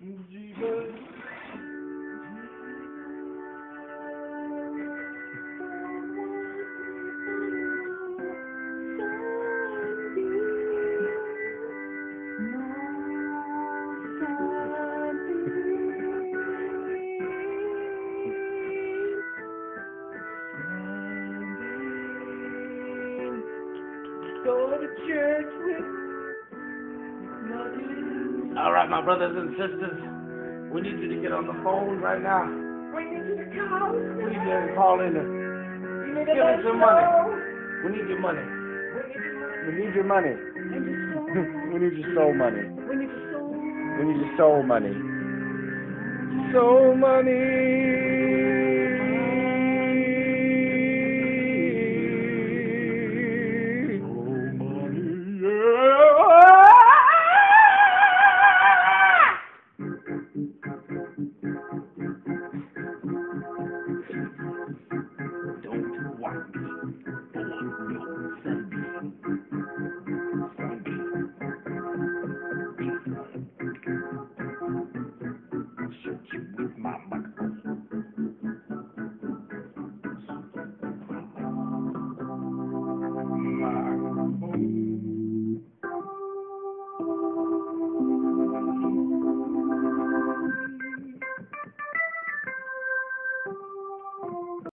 jebus. Go to church with nothing. All right, my brothers and sisters, we need you to get on the phone right now. We need you to call. We need you to call in and give us some money. We need your money. We need your money. We need your soul money. We need your soul. We need your soul money. Soul money.